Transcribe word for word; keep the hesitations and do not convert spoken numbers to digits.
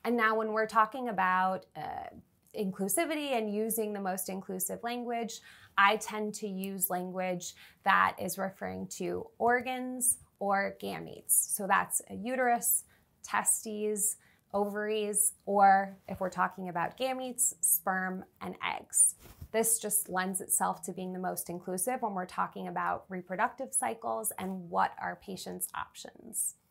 And now when we're talking about uh, inclusivity and using the most inclusive language, I tend to use language that is referring to organs or gametes. So that's a uterus, testes, ovaries, or if we're talking about gametes, sperm and eggs. This just lends itself to being the most inclusive when we're talking about reproductive cycles and what are patients' options.